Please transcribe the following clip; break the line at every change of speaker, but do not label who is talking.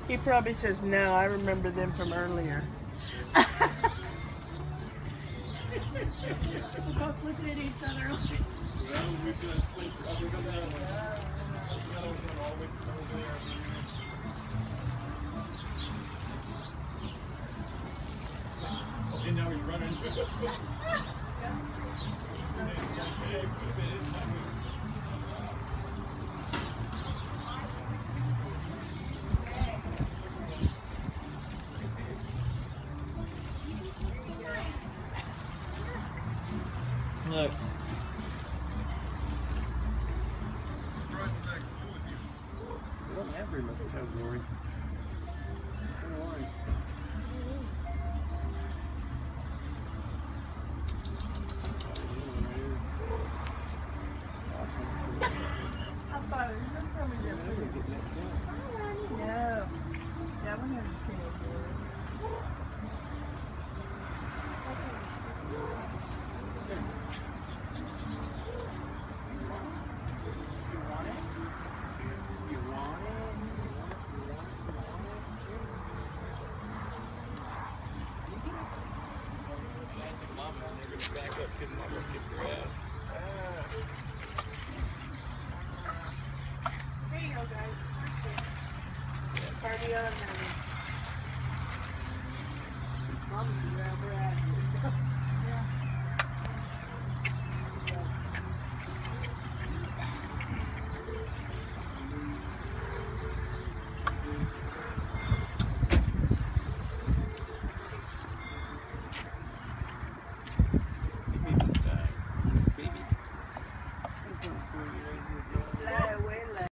He probably says, no, I remember them from earlier.
We're both looking at each other like...
Well, we've got a place for other than that one. That one's going all the way over there. Okay, now he's running. Look. We don't have very much category. Back up, kick your ass.
There you go, guys. Party on, honey. Mom's around, we're at